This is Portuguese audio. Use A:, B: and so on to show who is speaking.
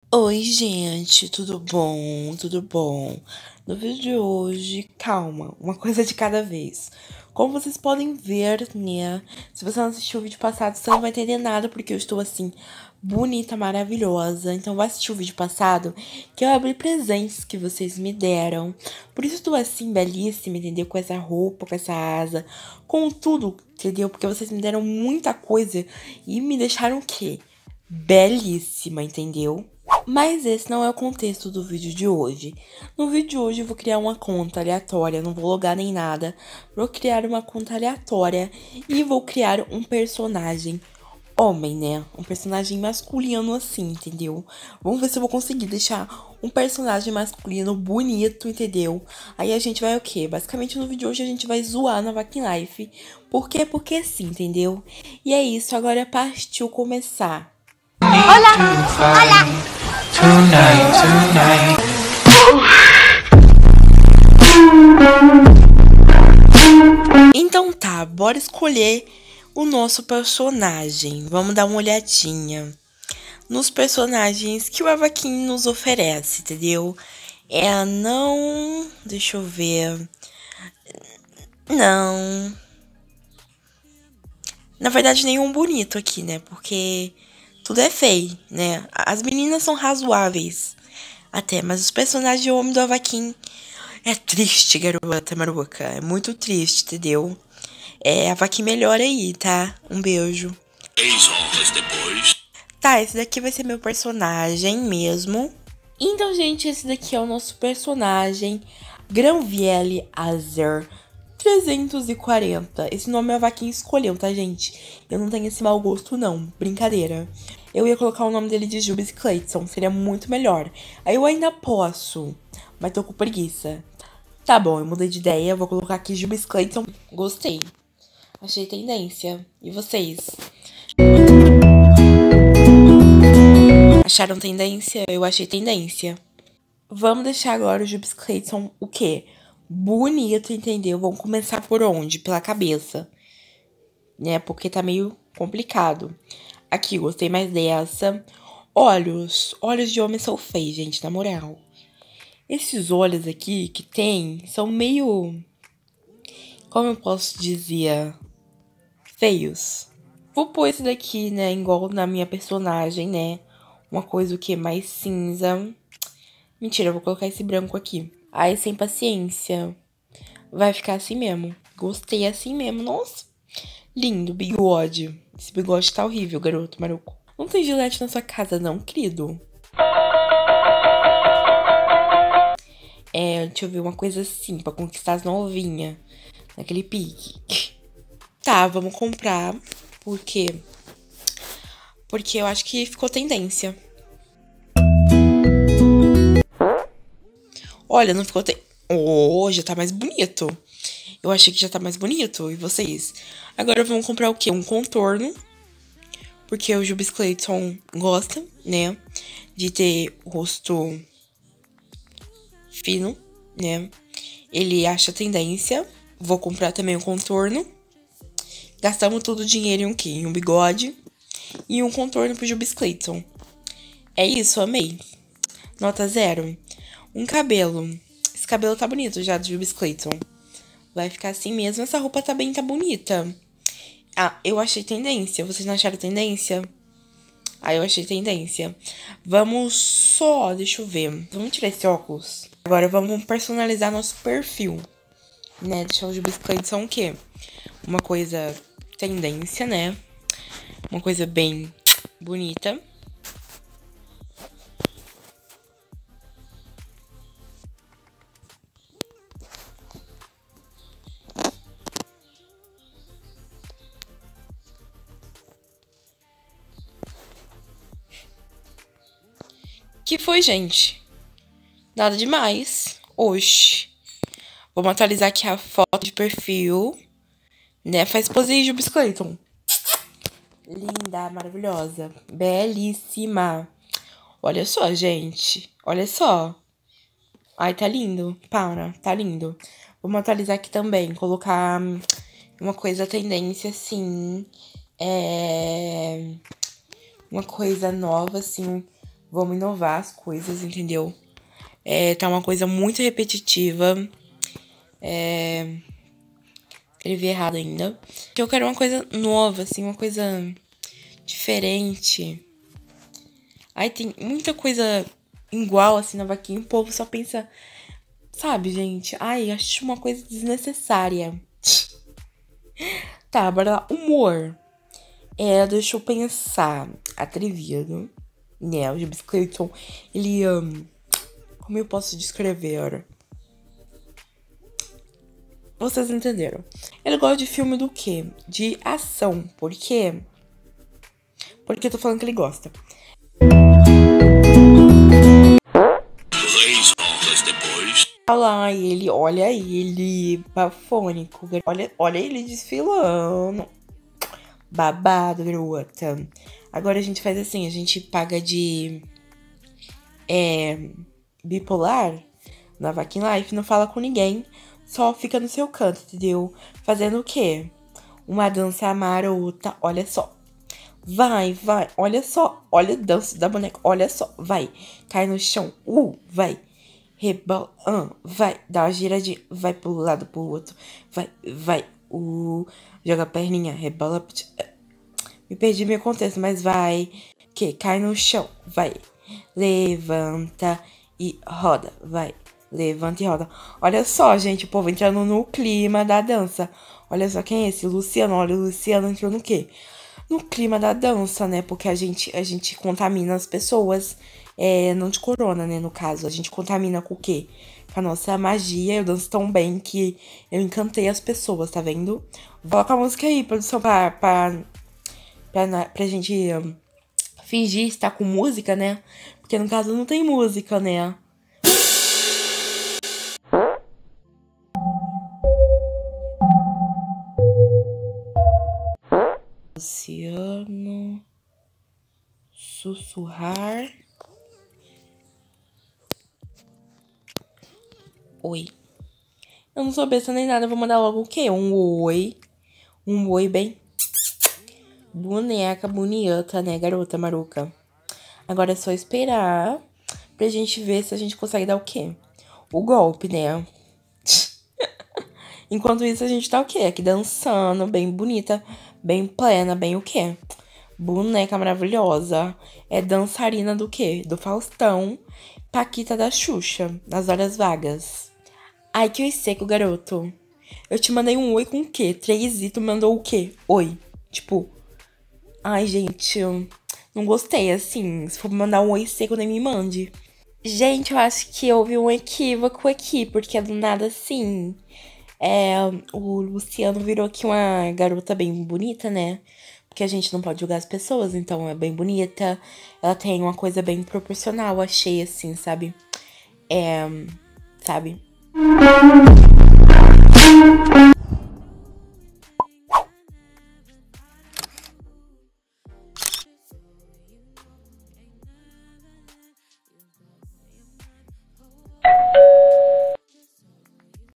A: Oi, gente, tudo bom? Tudo bom? No vídeo de hoje, calma, uma coisa de cada vez. Como vocês podem ver, né? Se você não assistiu o vídeo passado, você não vai entender nada, porque eu estou assim, bonita, maravilhosa. Então, vai assistir o vídeo passado, que eu abri presentes que vocês me deram. Por isso, eu estou assim, belíssima, entendeu? Com essa roupa, com essa asa, com tudo, entendeu? Porque vocês me deram muita coisa e me deixaram o quê? Belíssima, entendeu? Mas esse não é o contexto do vídeo de hoje. No vídeo de hoje eu vou criar uma conta aleatória, não vou logar nem nada. Vou criar uma conta aleatória e vou criar um personagem homem, né? Um personagem masculino assim, entendeu? Vamos ver se eu vou conseguir deixar um personagem masculino bonito, entendeu? Aí a gente vai o quê? Basicamente no vídeo de hoje a gente vai zoar na Vakin Life. Por quê? Porque sim, entendeu? E é isso, agora partiu começar.
B: Hola, hola. Tonight.
A: Então tá, bora escolher o nosso personagem. Vamos dar uma olhadinha nos personagens que o Avaquim nos oferece, entendeu? Não... Deixa eu ver... Não... Na verdade, nenhum bonito aqui, né? Porque tudo é feio, né? As meninas são razoáveis até, mas os personagens de homem do Avaquim é triste, garota maruca. É muito triste, entendeu? Avaquim melhora aí, tá? Um beijo.
B: 3 horas depois.
A: Tá, esse daqui vai ser meu personagem mesmo. Então, gente, esse daqui é o nosso personagem, Granvielle Azer 340. Esse nome a Vaquinha escolheu, tá, gente? Eu não tenho esse mau gosto, não. Brincadeira. Eu ia colocar o nome dele de Jubes Clayton, seria muito melhor. Aí eu ainda posso, mas tô com preguiça. Tá bom, eu mudei de ideia, vou colocar aqui Jubes Clayton. Gostei. Achei tendência. E vocês? Acharam tendência? Eu achei tendência. Vamos deixar agora o Jubes Clayton o quê? Bonito, entendeu? Vamos começar por onde? Pela cabeça. Né? Porque tá meio complicado. Aqui, gostei mais dessa. Olhos. Olhos de homem são feios, gente, na moral. Esses olhos aqui que tem são meio... Como eu posso dizer? Feios. Vou pôr esse daqui, né? Igual na minha personagem, né? Uma coisa o que? Mais cinza. Mentira, eu vou colocar esse branco aqui. Ai, sem paciência. Vai ficar assim mesmo. Gostei assim mesmo. Nossa. Lindo, bigode. Esse bigode tá horrível, garoto maruco. Não tem gilete na sua casa, não, querido? Deixa eu ver uma coisa assim, pra conquistar as novinhas. Naquele pique. Tá, vamos comprar. Por quê? Porque eu acho que ficou tendência. Olha, não ficou... Oh, já tá mais bonito. Eu achei que já tá mais bonito. E vocês? Agora vamos comprar o quê? Um contorno. Porque o Jubes Clayton gosta, né? De ter o rosto fino, né? Ele acha tendência. Vou comprar também um contorno. Gastamos todo o dinheiro em um quê? Em um bigode. E um contorno pro Jubes Clayton. É isso, amei. Nota 0. Um cabelo. Esse cabelo tá bonito já, do Jubes Clayton. Vai ficar assim mesmo. Essa roupa tá bonita. Ah, eu achei tendência. Vocês não acharam tendência? Ah, eu achei tendência. Vamos só... Deixa eu ver. Vamos tirar esse óculos. Agora vamos personalizar nosso perfil. Né? Deixar os biscoitos são o quê? Uma coisa tendência, né? Uma coisa bem bonita. Que foi, gente? Nada demais. Oxi. Vamos atualizar aqui a foto de perfil. Né? Faz pose de biscoito. Linda, maravilhosa. Belíssima. Olha só, gente. Olha só. Ai, tá lindo. Para, tá lindo. Vamos atualizar aqui também. Colocar uma coisa tendência, assim. Uma coisa nova, assim. Vamos inovar as coisas, entendeu? Tá uma coisa muito repetitiva. Escrevi errado ainda. Eu quero uma coisa nova, assim, uma coisa diferente. Aí tem muita coisa igual, assim, na vaquinha. O povo só pensa, sabe, gente? Ai, acho uma coisa desnecessária. Tá, bora lá. Humor. Deixa eu pensar. Atrevido. Né, o James Clayton, ele... como eu posso descrever? Vocês entenderam. Ele gosta de filme do quê? De ação. Por quê? Porque eu tô falando que ele gosta.
B: 3 horas depois.
A: Olha ele, bafônico. Olha ele desfilando. Babado, garota. Agora a gente faz assim, a gente paga de bipolar na Vaquin Life, não fala com ninguém, só fica no seu canto, entendeu? Fazendo o quê? Uma dança marota, olha só. Vai, olha só. Olha o danço da boneca, olha só. Vai, cai no chão, vai. Rebola, vai, dá uma giradinha, vai pro lado, pro outro. Vai, joga a perninha, rebola. Me perdi meu contexto, mas vai. Que cai no chão, vai. Levanta e roda, vai. Levanta e roda. Olha só, gente, o povo entrando no clima da dança. Olha só quem é esse, Luciano. Olha, o Luciano entrou no quê? No clima da dança, né? Porque a gente contamina as pessoas, não de corona, né? No caso, a gente contamina com o quê? Com a nossa magia. Eu danço tão bem que eu encantei as pessoas, tá vendo? Coloca a música aí, produção, pra gente fingir estar com música, né? Porque no caso não tem música, né? Luciano. Sussurrar. Oi. Eu não sou besta nem nada, eu vou mandar logo o quê? Um oi. Um oi bem boneca, bonita, né, garota maruca? Agora é só esperar pra gente ver se a gente consegue dar o quê? O golpe, né? Enquanto isso, a gente tá o quê? Aqui dançando, bem bonita, bem plena, bem o quê? Boneca maravilhosa. É dançarina do quê? Do Faustão. Paquita da Xuxa, nas horas vagas. Ai, que oi seco, garoto. Eu te mandei um oi com o quê? 3 e tu mandou o quê? Oi. Tipo... Ai, gente, eu não gostei, assim. Se for mandar um oi seco, nem me mande. Gente, eu acho que houve um equívoco aqui, porque do nada, assim... o Luciano virou aqui uma garota bem bonita, né? Porque a gente não pode julgar as pessoas, então é bem bonita. Ela tem uma coisa bem proporcional, achei, assim, sabe? Sabe?